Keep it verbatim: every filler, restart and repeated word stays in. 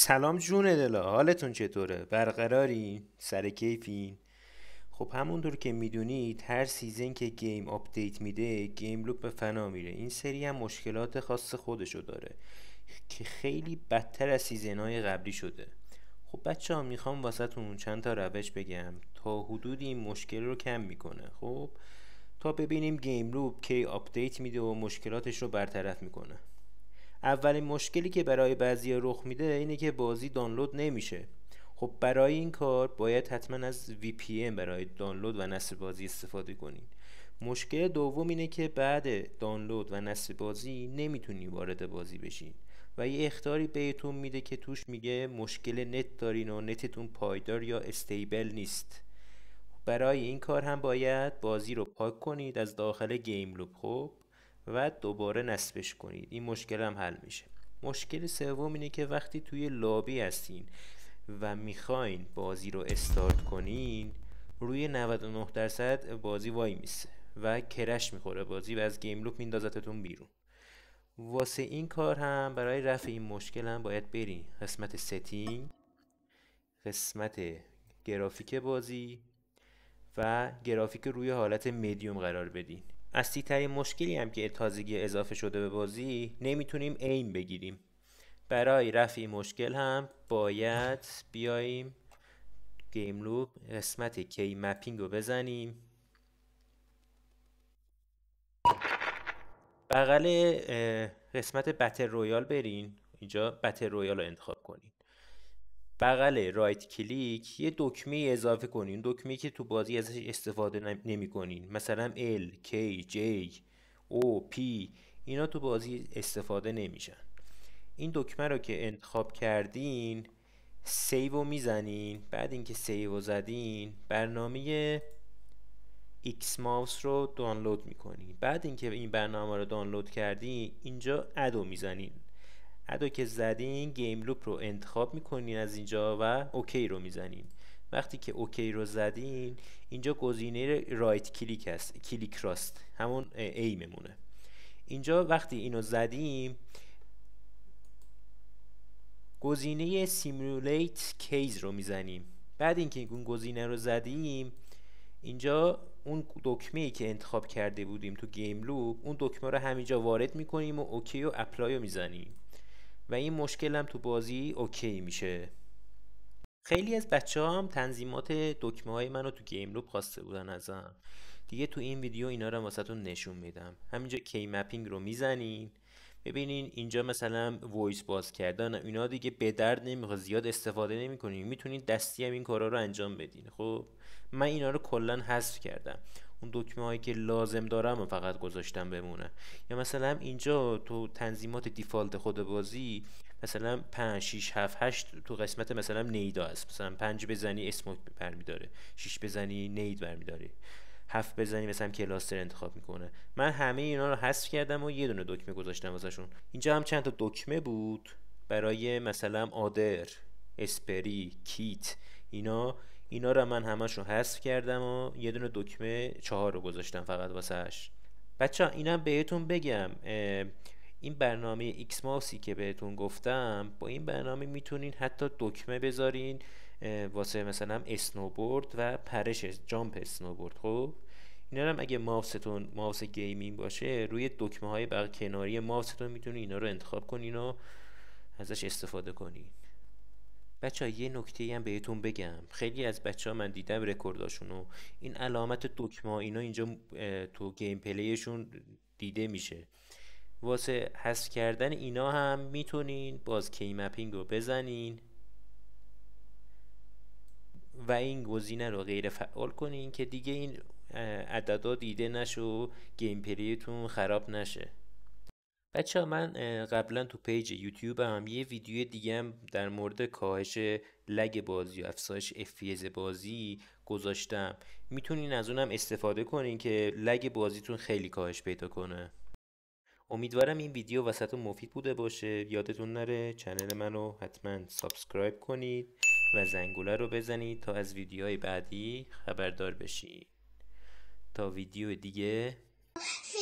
سلام جون دلا، حالتون چطوره؟ برقرارین؟ سر کیفین؟ خب همونطور که میدونید هر سیزن که گیم آپدیت میده گیم لوپ به فنا میره. این سری هم مشکلات خاص خودشو داره که خیلی بدتر از سیزنهای قبلی شده. خب بچه ها میخوام واسهتون چند تا روش بگم تا حدودی این مشکل رو کم میکنه. خب تا ببینیم گیم لوپ کی آپدیت میده و مشکلاتش رو برطرف میکنه. اولین مشکلی که برای بعضیا رخ میده اینه که بازی دانلود نمیشه. خب برای این کار باید حتما از وی پی ان برای دانلود و نصب بازی استفاده کنین. مشکل دوم اینه که بعد دانلود و نصب بازی نمیتونی وارد بازی بشین و یه اخطاری بهتون میده که توش میگه مشکل نت دارین و نتتون پایدار یا استیبل نیست. برای این کار هم باید بازی رو پاک کنید از داخل گیم لوپ. خب و دوباره نصبش کنید. این مشکل هم حل میشه. مشکل سوم اینه که وقتی توی لابی هستین و میخواین بازی رو استارت کنین روی نود و نه درصد بازی وای میسه و کرش میخوره بازی و از گیم لوپ میندازتتون بیرون. واسه این کار هم برای رفع این مشکل هم باید برین قسمت ستینگ، قسمت گرافیک بازی و گرافیک روی حالت مدیوم قرار بدین. اصلی ترین مشکلی هم که تازگی اضافه شده به بازی نمیتونیم ایم بگیریم. برای رفع این مشکل هم باید بیایم گیم لوپ قسمت کی مپینگ رو بزنیم، بغل قسمت بتل رویال برین، اینجا بتل رویال رو انتخاب کنین. بغل رایت کلیک یه دکمه اضافه کنین، دکمه که تو بازی ازش استفاده نمی کنین، مثلا L, K, J, O, P اینا تو بازی استفاده نمیشن. این دکمه رو که انتخاب کردین سیو رو میزنین. بعد اینکه سیو رو زدین برنامه ایکس ماوس رو دانلود میکنین. بعد اینکه این برنامه رو دانلود کردین اینجا ادو میزنین. ادو که زدین گیم لوپ رو انتخاب میکنین از اینجا و اوکی رو میزنین. وقتی که اوکی رو زدین اینجا گزینه رایت کلیک هست، کلیک راست، همون ای ممونه. اینجا وقتی اینو زدیم گزینه سیمولیت کیز رو میزنیم. بعد اینکه اون گزینه رو زدیم اینجا اون دکمه ای که انتخاب کرده بودیم تو گیم لوپ اون دکمه رو همینجا وارد میکنیم و اوکی و اپلای رو میزنیم و این مشکل هم تو بازی اوکی میشه. خیلی از بچه ها هم تنظیمات دکمه های منو تو گیم لوپ خواسته بودن ازم دیگه. تو این ویدیو اینا رو واسهتون نشون میدم. همینجا کی مپینگ رو میزنین. ببینین اینجا مثلا وایس باز کردن اینا دیگه به درد نمیخواد، زیاد استفاده نمیکنین، میتونین دستی هم این کارا رو انجام بدین. خب من اینا رو کلا حذف کردم، اون دکمه هایی که لازم دارم و فقط گذاشتم بمونه. یا مثلا اینجا تو تنظیمات دیفالت خود بازی مثلا پنج شش هفت هشت تو قسمت مثلا نیدا هست، مثلا پنج بزنی اسموک برمیداره، شش بزنی نید برمیداره، هفت بزنی مثلا کلاستر انتخاب میکنه. من همه اینا رو حذف کردم و یه دونه دکمه گذاشتم واسهشون. اینجا هم چند تا دکمه بود برای مثلا آدر، اسپری، کیت، اینا اینا رو من همش رو حذف کردم و یه دونه دکمه چهار رو گذاشتم فقط واسهش. بچه ها اینم بهتون بگم این برنامه ایکس ماوسی که بهتون گفتم با این برنامه میتونین حتی دکمه بذارین واسه مثلا اسنوبورد و پرش جامپ اسنوبورد. خب اینا هم اگه ماوستون ماوس گیمینگ باشه روی دکمه های بر کناری ماوستون میتونین اینا رو انتخاب کنین و ازش استفاده کنین. بچه ها یه نکته هم بهتون بگم، خیلی از بچه ها من دیدم رکورداشون و این علامت دکمه ها اینا اینجا تو گیم پلیشون دیده میشه. واسه حذف کردن اینا هم میتونین باز کی مپینگ رو بزنین و این گزینه رو غیر فعال کنین که دیگه این عددا دیده نشه و گیم پلیتون خراب نشه. بچه ها من قبلا تو پیج یوتیوب هم یه ویدیو دیگه هم در مورد کاهش لگ بازی و افزایش اف پی اس بازی گذاشتم، میتونین از اونم استفاده کنین که لگ بازیتون خیلی کاهش پیدا کنه. امیدوارم این ویدیو واسهتون مفید بوده باشه. یادتون نره چنل منو حتما سابسکرایب کنید و زنگوله رو بزنید تا از ویدیوهای بعدی خبردار بشید. تا ویدیو دیگه